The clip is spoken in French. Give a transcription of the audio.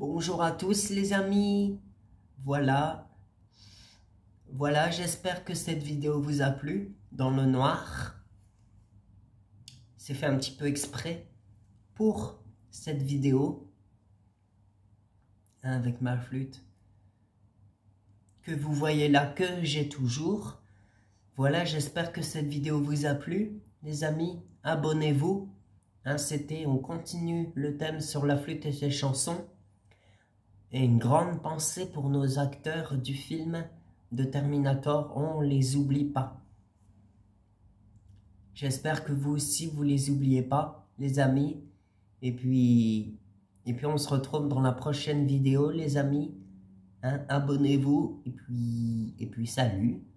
Bonjour à tous les amis. Voilà, j'espère que cette vidéo vous a plu. Dans le noir, c'est fait un petit peu exprès pour cette vidéo, avec ma flûte que vous voyez là, que j'ai toujours. Voilà, j'espère que cette vidéo vous a plu. Les amis, abonnez-vous. On continue le thème sur la flûte et ses chansons. Et une grande pensée pour nos acteurs du film de Terminator, on les oublie pas. J'espère que vous aussi, vous les oubliez pas, les amis. Et puis on se retrouve dans la prochaine vidéo, les amis. Abonnez-vous, et puis salut.